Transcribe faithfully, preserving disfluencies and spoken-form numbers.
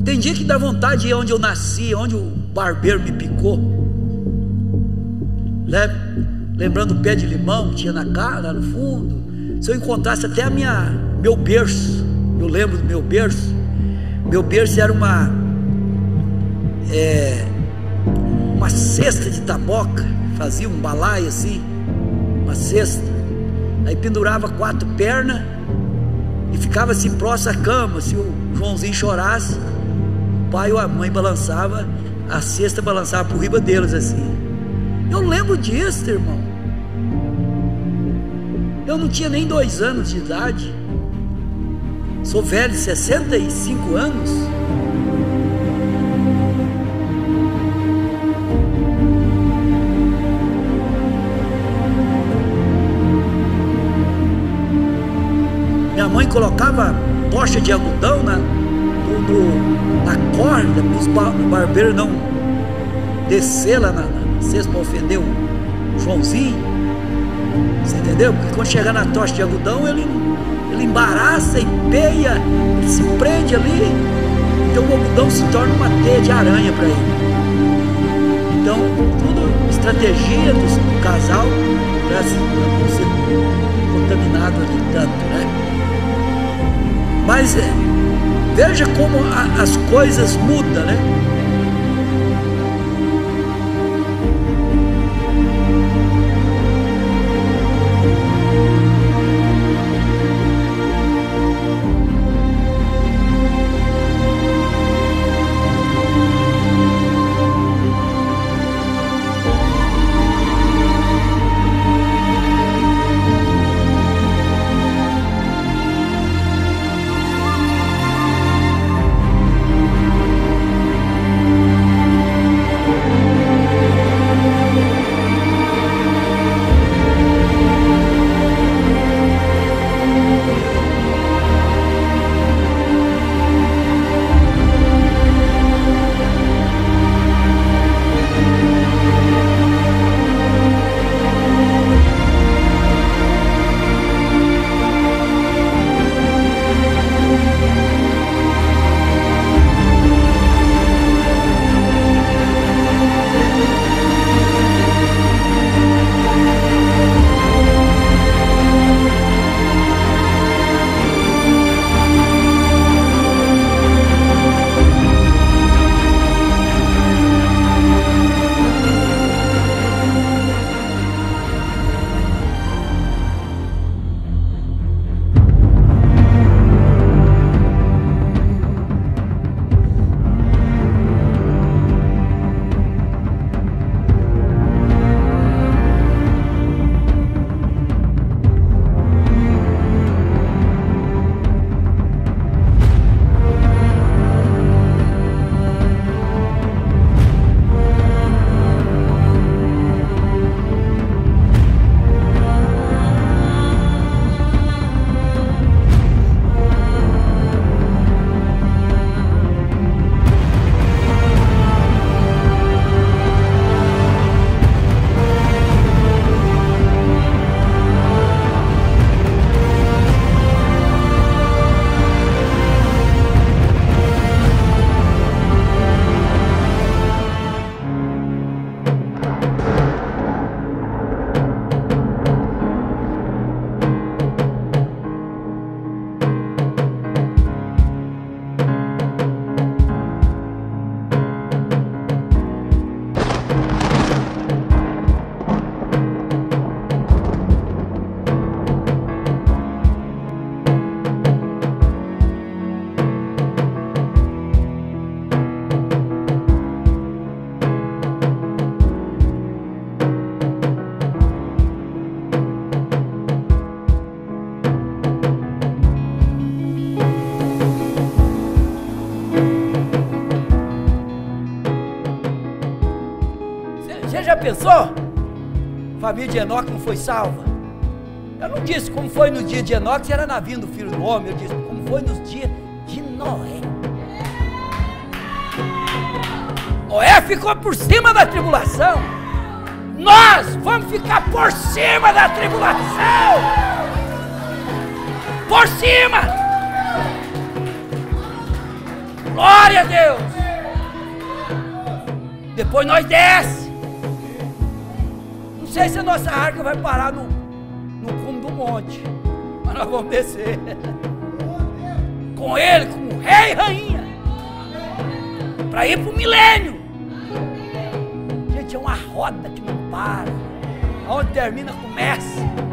Tem dia que dá vontade de ir onde eu nasci, onde o barbeiro me picou. Lembrando o pé de limão que tinha na cara, lá no fundo. Se eu encontrasse até a minha, meu berço, eu lembro do meu berço. Meu berço era uma é, uma cesta de taboca, fazia um balaio assim, uma cesta. Aí pendurava quatro pernas e ficava assim próximo à cama. Se o Joãozinho chorasse, o pai ou a mãe balançava, a cesta balançava por riba deles assim. Eu lembro disso, irmão. Eu não tinha nem dois anos de idade. Sou velho, sessenta e cinco anos. Minha mãe colocava tocha de algodão na, no, no, na corda para os bar, o barbeiro não descer lá na, na cesta para ofender o Joãozinho. Você entendeu? Porque quando chegar na tocha de algodão, ele, ele embaraça e peia, ele se prende ali. Então o algodão se torna uma teia de aranha para ele. Então, tudo estratégia do, do casal para não ser contaminado ali tanto, né? Mas é, veja como a, as coisas mudam, né? Já pensou? Família de Enoque não foi salva. Eu não disse como foi no dia de Enoque, se era na vinda do Filho do Homem. Eu disse como foi nos dias de Noé. Noé ficou por cima da tribulação. Nós vamos ficar por cima da tribulação. Por cima. Glória a Deus! Depois nós desce. Não sei se a nossa arca vai parar no, no cume do monte, mas nós vamos descer. Com ele, como rei e rainha. Para ir para o milênio. Gente, é uma roda que não para. Onde termina, começa.